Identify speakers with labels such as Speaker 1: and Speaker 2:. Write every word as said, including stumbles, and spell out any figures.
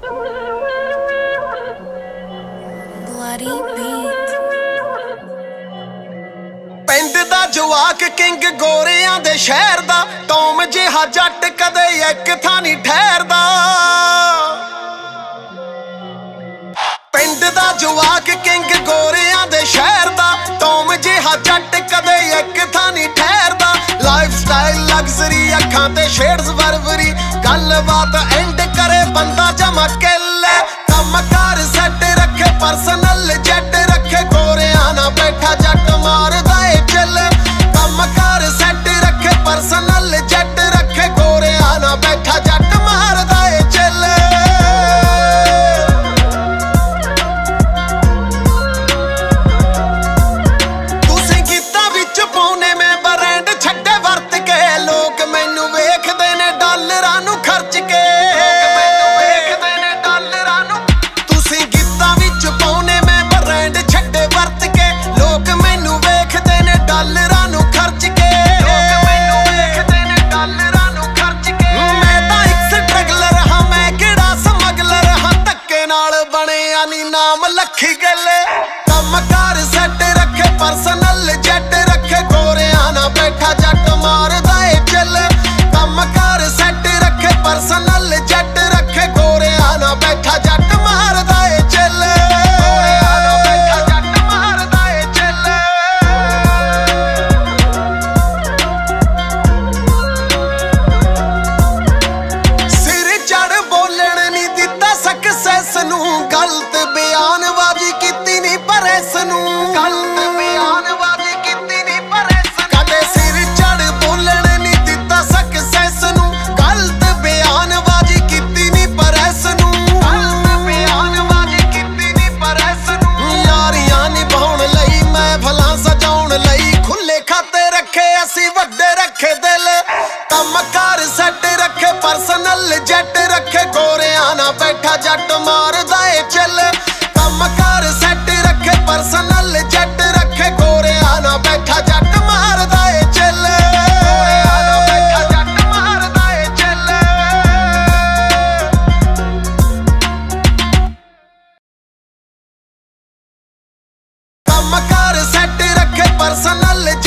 Speaker 1: ਪਿੰਡ ਦਾ ਜਵਾਕ ਕਿੰਗ ਗੋਰਿਆਂ ਦੇ ਸ਼ਹਿਰ ਦਾ, ਟੌਮ ਜਿਹਾ ਜੱਟ ਕਦੇ ਇੱਕ ਥਾਂ ਨਹੀਂ ਠਹਿਰਦਾ। ਪਿੰਡ ਦਾ ਜਵਾਕ ਕਿੰਗ ਗੋਰਿਆਂ ਦੇ ਸ਼ਹਿਰ ਦਾ, ਟੌਮ ਜਿਹਾ ਜੱਟ ਕਦੇ ਇੱਕ ਥਾਂ ਨਹੀਂ ਠਹਿਰਦਾ। ਲਾਈਫ ਸਟਾਈਲ ਲਗਜ਼ਰੀ, ਅੱਖਾਂ ਤੇ ਸ਼ੇਡਸ ਵਰਵਰੀ, ਗੱਲਬਾਤ ਐਂਡ ਕਰੇ ਬੰਦਾ ਜਮਾ ਕਿੱਲੇ। ਕੰਮ ਕਾਰ ਸੈੱਟ ਰੱਖੇ, ਪਰਸਨਲ ਜੈਟ ਰੱਖੇ, ਗੋਰਿਆਂ ਨਾਲ ਬੈਠਾ ਜੱਟ ਮਾਰਦਾ ਏ ਚੱਲ। ਕੰਮ ਕਾਰ ਸੈੱਟ ਰੱਖੇ, ਪਰਸਨਲ ਜੈਟ ਰੱਖੇ, ਗੋਰਿਆਂ ਨਾਲ ਬੈਠਾ ਜੱਟ ਮਾਰਦਾ ਏ ਚੱਲ। ਤੁਸੀਂ ਗੀਤਾਂ ਵਿੱਚ ਪਾਉਨੇ ਮੈਂ ਬ੍ਰਾਂਡ ਛੱਡੇ ਵਰਤ ਕੇ, ਲੋਕ ਮੈਨੂੰ ਵੇਖਦੇ ਨੇ ਡਾਲਰਾਂ ਨੂੰ ਖਰਚ ਕੇ। ਲੱਖੀ ਗੱਲੇ ਕੰਮ ਕਾਰ ਸੈੱਟ ਰੱਖੇ, ਪਰਸਨਲ ਜੈਟ ਰੱਖੇ, ਗੋਰਿਆਂ ਨਾਲ ਬੈਠਾ ਜੱਟ ਮਾਰਦਾ ਏ ਚੱਲ। ਕੰਮ ਕਾਰ ਸੈੱਟ ਰੱਖੇ, ਪਰਸਨਲ ਜੈਟ ਰੱਖੇ, ਗੋਰਿਆਂ ਨਾਲ ਬੈਠਾ ਜੱਟ ਮਾਰਦਾ ਏ ਚੱਲ। ਗੋਰਿਆਂ ਨਾਲ ਬੈਠਾ ਜੱਟ ਮਾਰਦਾ ਏ ਚੱਲ। ਸਿਰ ਚੜ ਬੋਲਣ ਨਹੀਂ ਦਿੱਤਾ ਸਕਸੈਸ ਨੂੰ, ਗਲਤ ਬਿਆਨਬਾਜ਼ੀ ਕੀਤੀ ਨਹੀਂ ਪਰ ਇਸ ਨੂੰ। ਗਲਤ ਬਿਆਨਬਾਜ਼ੀ ਕੀਤੀ ਨਹੀਂ ਪਰ ਇਸ ਨੂੰ। ਕਦੇ ਸਿਰ ਚੜ ਬੋਲਣ ਨਹੀਂ ਦਿੱਤਾ ਸਕਸੈਸ ਨੂੰ, ਗਲਤ ਬਿਆਨਬਾਜ਼ੀ ਕੀਤੀ ਨਹੀਂ ਪਰ ਇਸ ਨੂੰ। ਗਲਤ ਬਿਆਨਬਾਜ਼ੀ ਕੀਤੀ ਨਹੀਂ ਪਰ ਇਸ ਨੂੰ। ਯਾਰੀਆਂ ਨਿਭਾਉਣ ਲਈ, ਮਹਿਫਲਾਂ ਸਜਾਉਣ ਲਈ, ਖੁੱਲੇ ਖਾਤੇ ਰੱਖੇ ਅਸੀਂ, ਵੱਡੇ ਰੱਖੇ ਦਿਲ। ਕੰਮ ਕਾਰ ਸੈੱਟ ਰੱਖੇ, ਪਰਸਨਲ ਜੈਟ ਰੱਖੇ, ਗੋਰਿਆਂ ਨਾਲ ਬੈਠਾ ਜੱਟ ਮਾਰਦਾ ਏ ਚੱਲ। ਕੰਮ ਕਾਰ ਸੈੱਟ ਰੱਖੇ, ਪਰਸਨਲ ਜੈਟ ਰੱਖੇ, ਗੋਰਿਆਂ ਨਾਲ ਬੈਠਾ ਜੱਟ ਮਾਰਦਾ ਏ ਚੱਲ। ਗੋਰਿਆਂ ਨਾਲ ਬੈਠਾ ਜੱਟ ਮਾਰਦਾ ਏ ਚੱਲ। ਕੰਮ ਕਾਰ ਸੈੱਟ ਰੱਖੇ, ਪਰਸਨਲ